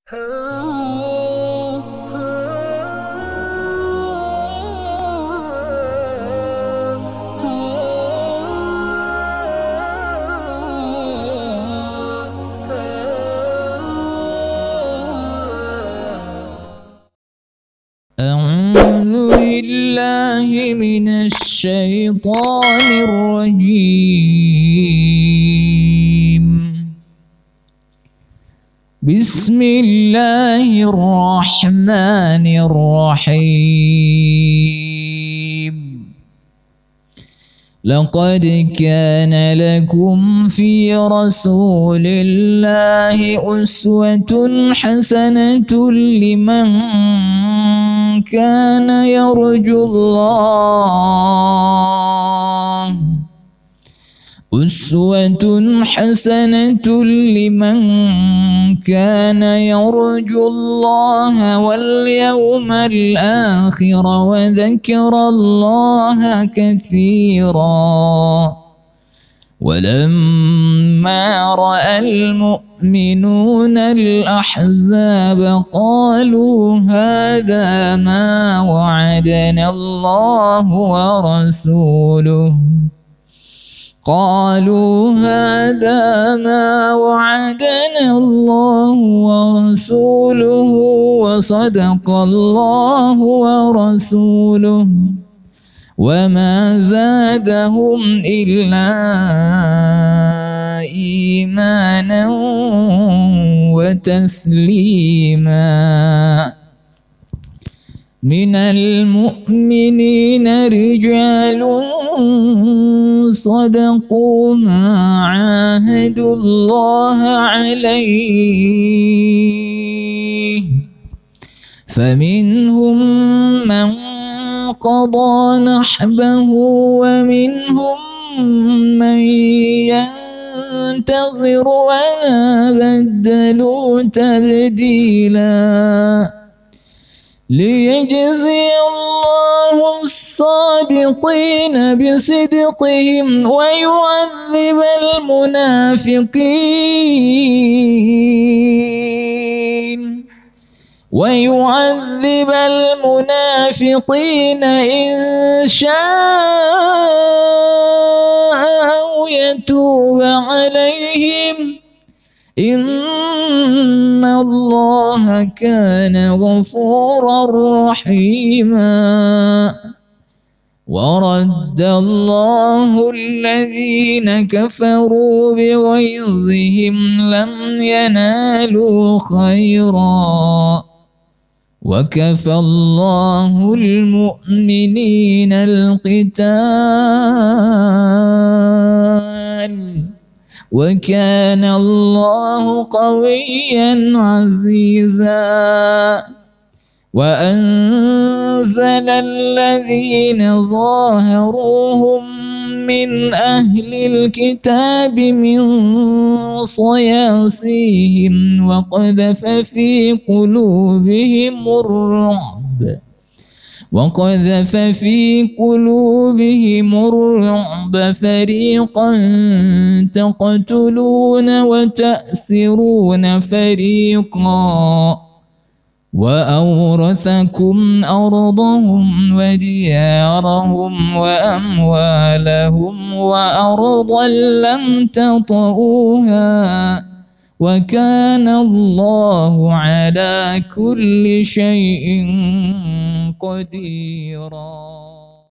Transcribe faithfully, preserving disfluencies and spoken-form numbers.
أعوذ بالله من الشيطان الرجيم. بسم الله الرحمن الرحيم. لقد كان لكم في رسول الله أسوة حسنة لمن كان يرجو الله أسوة حسنة لمن كان يرجو الله واليوم الآخر وذكر الله كثيرا. ولما رأى المؤمنون الأحزاب قالوا هذا ما وعدنا الله ورسوله قالوا هذا ما وعدنا الله ورسوله وصدق الله ورسوله وما زادهم إلا إيمانا وتسليما. من المؤمنين رجال صدقوا ما عاهدوا الله عليه فمنهم من قضى نحبه ومنهم من ينتظر وما بدلوا تبديلا. ليجزي الله الصادقين بصدقهم ويعذب المنافقين ويعذب المنافقين إن شاء أو يتوب عليهم إن الله كان غفورا رحيما. ورد الله الذين كفروا بغيظهم لم ينالوا خيرا وكفى الله المؤمنين القتال وكان الله قويا عزيزا. وأنزل الذين ظاهروهم من أهل الكتاب من صياصيهم وقذف في قلوبهم الرعب وقذف في قلوبهم الرعب فريقا تقتلون وتأسرون فريقا وأورثكم أرضهم وديارهم وأموالهم وأرضا لم تطئوها وكان الله على كل شيء قديرا.